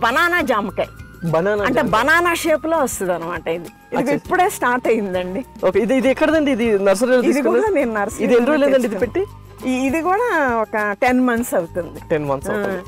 Banana జామకాయ banana అంటే banana shape లో వస్తుంది అనమాట. ఇది ఇప్పుడే స్టార్ట్ అయిందండి. ఓకే, ఇది ఎక్కడదండి? ఇది నర్సరీలో ఇది కూడా నేను నర్సరీ. ఇది ఎన్ని రోజులు ఇది పెట్టి? ఇది కూడా ఒక 10 months అవుతుంది. 10 months అవుతుంది.